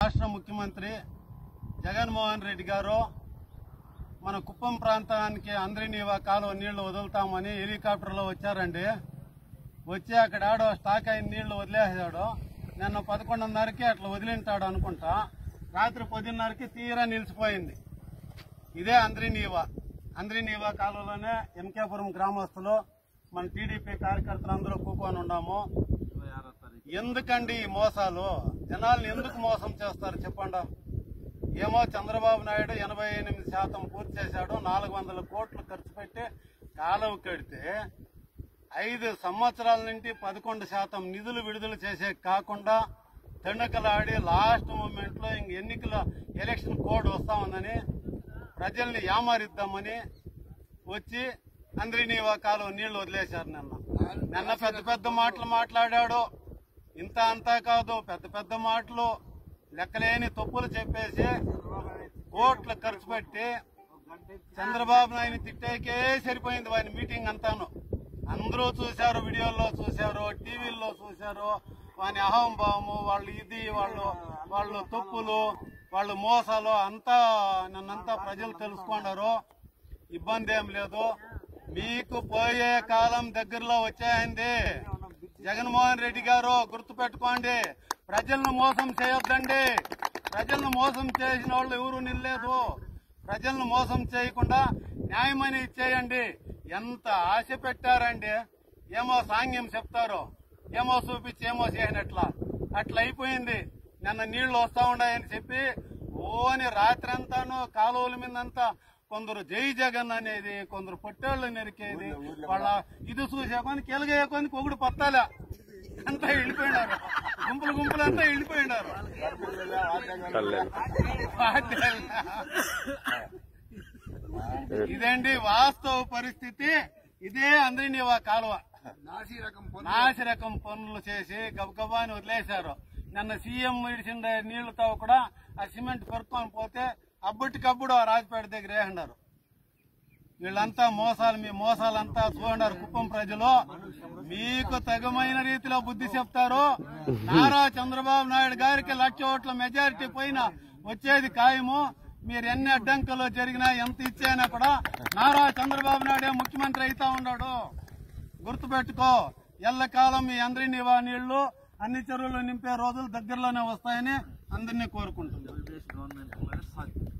రాష్ట్ర ముఖ్యమంత్రి జగన్మోహన్ రెడ్డి గారు మన కుప్పం ప్రాంతానికి అంద్రినీవా కాలువ నీళ్లు వదులుతామని హెలికాప్టర్లో వచ్చారండి. వచ్చి అక్కడ ఆడో స్టాక్ అయిన నీళ్లు వదిలేసాడు. నిన్న 11:30కి అట్లా వదిలింటాడు అనుకుంటా. రాత్రి 10:30కి తీరా నిలిచిపోయింది. ఇదే అంద్రినీవా కాలువలోనే ఎంకేపురం గ్రామస్తులు మన టీడీపీ కార్యకర్తలందరూ కూకొని ఉన్నాము. ఎందుకండి ఈ మోసాలు? జనాల్ని ఎందుకు మోసం చేస్తారు చెప్పండి. ఏమో చంద్రబాబు నాయుడు 88% పూర్తి చేశాడు, 400 కోట్లు ఖర్చు పెట్టి కాలువ కడితే 5 సంవత్సరాల నుండి 11% నిధులు విడుదల చేసే కాకుండా తెండకలాడి లాస్ట్ మూమెంట్ లో ఎన్నికల ఎలక్షన్ కోడ్ వస్తా ఉందని ప్రజల్ని యామారిద్దామని వచ్చి అంద్రినీవా కాలువ నీళ్లు వదిలేశారు. నిన్న పెద్ద మాటలు మాట్లాడాడు. ఇంత అంతా కాదు, పెద్ద మాటలు లెక్కలేని తప్పులు చెప్పేసి కోట్లు ఖర్చు పెట్టి చంద్రబాబు నాయుడు తిట్టేకే సరిపోయింది వారి మీటింగ్ అంతాను. అందరూ చూశారు, వీడియోల్లో చూశారు, టీవీల్లో చూశారు. వాని అహంభావము, వాళ్ళు తప్పులు, వాళ్ళు మోసాలు అంతా నన్నంతా ప్రజలు తెలుసుకున్నారు. ఇబ్బంది ఏం లేదు. మీకు పోయే కాలం దగ్గరలో వచ్చాయండి. జగన్మోహన్ రెడ్డి గారు గుర్తుపెట్టుకోండి, ప్రజలను మోసం చేయొద్దండి. ప్రజలను మోసం చేసిన వాళ్ళు ఎవరు నిల్లేదు. ప్రజలను మోసం చేయకుండా న్యాయమని ఇచ్చేయండి. ఎంత ఆశ పెట్టారండి. ఏమో సాంగ్యం చెప్తారు, ఏమో చూపించి ఏమో చేయనట్లా అట్లా అయిపోయింది. నిన్న నీళ్లు వస్తా ఉన్నాయని చెప్పి ఓని రాత్రంతాను కాలువల మీదంతా కొందరు జై జగన్ అనేది, కొందరు పొట్టేళ్లు నరికేది, వాళ్ళ ఇది చూసేకొని కెలగేయకొని కొగుడు పత్తాల అంతా వెళ్ళిపోయినారు. గుంపులంతా వెళ్ళిపోయినారు. ఇదండి వాస్తవ పరిస్థితి. ఇదే అంద్రినీవా కాలువ నాసిరకం పనులు చేసి గబగబాని వదిలేశారు. నిన్న సీఎం ఇడిచిన నీళ్లతో కూడా ఆ సిమెంట్ కొరుక్కొని పోతే అప్పటికప్పుడు ఆ రాజపేట దగ్గర వేసినారు. వీళ్ళంతా మోసాలు, మీ మోసాలంతా చూడన్నారు. కుప్పం ప్రజలు మీకు తగమైన రీతిలో బుద్ధి చెప్తారు. నారా చంద్రబాబు నాయుడు గారికి 1,00,000 ఓట్ల మెజారిటీ పైన వచ్చేది ఖాయము. మీరు ఎన్ని అడ్డంకులు జరిగినా ఎంత ఇచ్చాయినా కూడా నారా చంద్రబాబు నాయుడే ముఖ్యమంత్రి అవుతా ఉన్నాడు. గుర్తుపెట్టుకో. ఎల్లకాలం మీ అంద్రినీవా నీళ్లు అన్ని చెరువులు నింపే రోజులు దగ్గరలోనే వస్తాయని అందరినీ కోరుకుంటున్నాను.